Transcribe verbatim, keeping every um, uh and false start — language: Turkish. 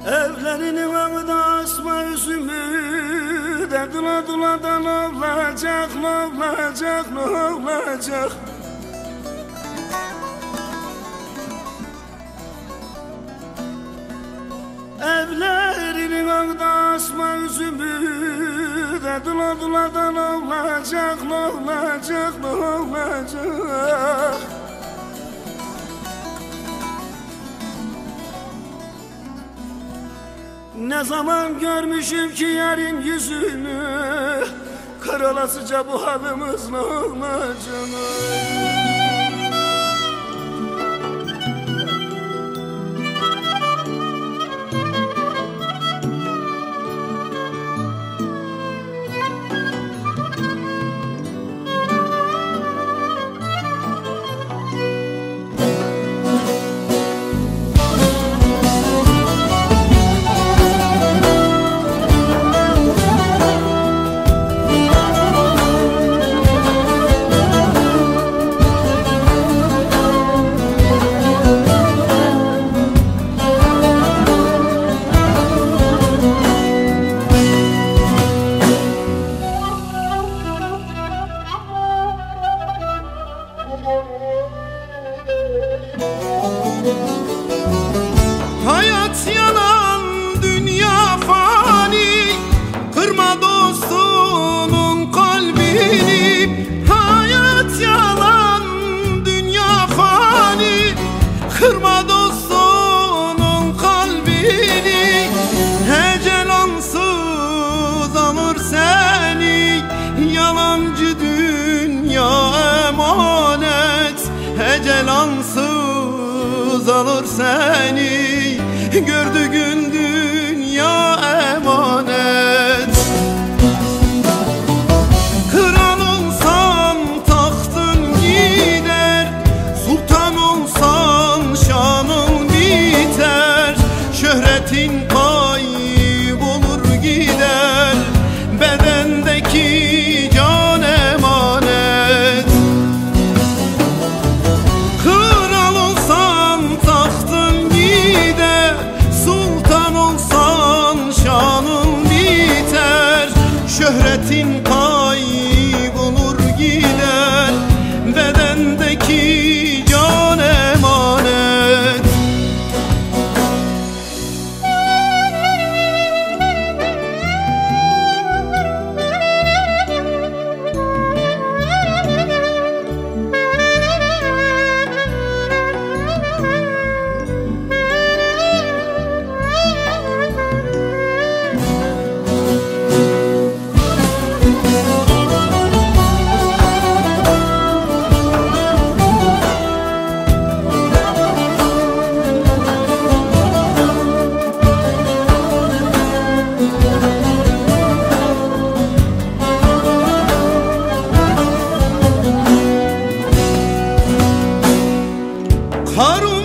Evlerinin ağında asma yüzümü de dula duladan olacak, ne olacak, ne olacak. Evlerinin ağında asma yüzümü de dula duladan olacak, ne olacak, ne olacak. Ne zaman görmüşüm ki yarın yüzünü, karalasıca bu halimiz ne olacak? Hayat yalan, dünya fani, kırma dostunun kalbini. Hayat yalan, dünya fani, kırma dostunun kalbini. Ecel ansız alır seni, yalancı dünya emanet. Ecel ansız alır seni, gördüğün dünya emanet. Kral olsan tahtın gider, sultan olsan şanın biter. Şöhretin kaybolur gider, bedendeki can emanet. Kral olsan tahtın gider, sultan olsan şanın biter. Şöhretin kaybolur gider, bedendeki can emanet. Harun